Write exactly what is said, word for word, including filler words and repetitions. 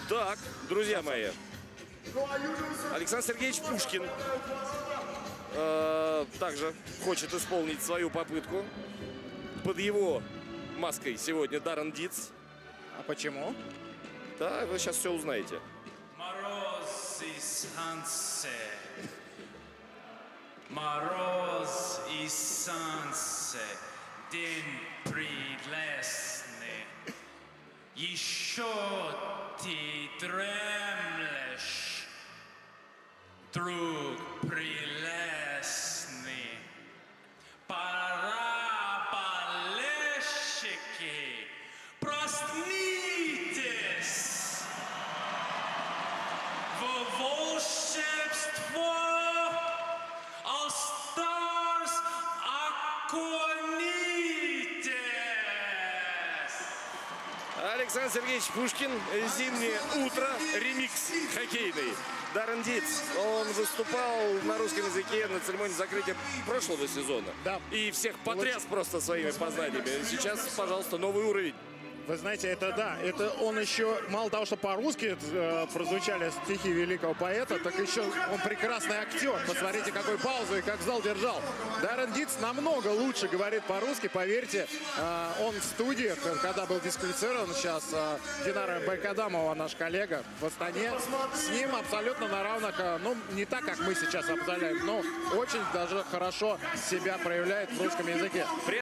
Так, друзья мои, Александр Сергеевич Пушкин э, также хочет исполнить свою попытку. Под его маской сегодня Даррен Диц. А почему? Да, вы сейчас все узнаете. Мороз и солнце, мороз и солнце, день предлесный. Еще ты дремлешь, друг прелестный. Пора, болельщики, проснитесь. В волшебство All Stars окунитесь. Александр Сергеевич Пушкин, «Зимнее утро», ремикс хоккейный. Даррен Диц, он выступал на русском языке на церемонии закрытия прошлого сезона. Да. И всех потряс просто своими познаниями. Сейчас, пожалуйста, новый уровень. Вы знаете, это да, это он еще, мало того, что по-русски э, прозвучали стихи великого поэта, так еще он прекрасный актер. Посмотрите, какой паузу и как зал держал. Даррен Диц намного лучше говорит по-русски, поверьте. Э, он в студии, когда был дисквалифицирован, сейчас э, Динара Байкадамова, наш коллега в Астане, с ним абсолютно на равных, э, ну, не так, как мы сейчас обсуждаем, но очень даже хорошо себя проявляет в русском языке.